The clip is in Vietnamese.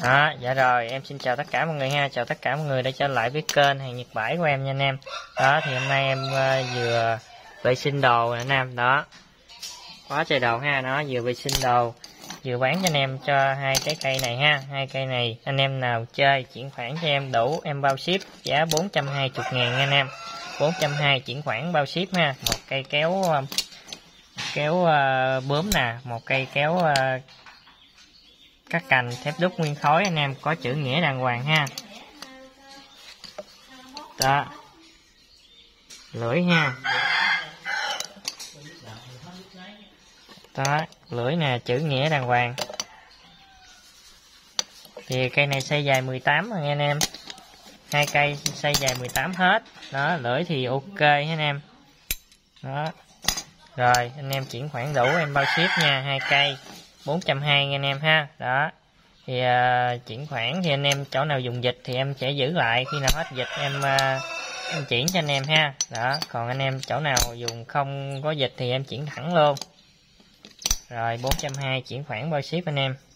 Đó, dạ rồi, em xin chào tất cả mọi người ha, chào tất cả mọi người đã trở lại với kênh Hàng Nhật Bãi của em nha anh em. Đó, thì hôm nay em vừa vệ sinh đồ nè anh em, đó. Quá trời đồ ha, nó vừa vệ sinh đồ, vừa bán cho anh em cho hai cái cây này ha, hai cây này anh em nào chơi chuyển khoản cho em đủ em bao ship giá 420.000 nha anh em. 420 chuyển khoản bao ship ha, một cây kéo bướm nè, một cây kéo các cành thép đúc nguyên khối anh em, có chữ nghĩa đàng hoàng ha. Đó, lưỡi ha, đó lưỡi nè, chữ nghĩa đàng hoàng. Thì cây này size dài 18 rồi nha anh em, hai cây size dài 18 hết. Đó, lưỡi thì ok ha anh em. Đó, rồi anh em chuyển khoản đủ em bao ship nha, hai cây 420 nha anh em ha. Đó thì chuyển khoản thì anh em chỗ nào dùng dịch thì em sẽ giữ lại, khi nào hết dịch em chuyển cho anh em ha. Đó, còn anh em chỗ nào dùng không có dịch thì em chuyển thẳng luôn. Rồi 420 chuyển khoản bao ship anh em.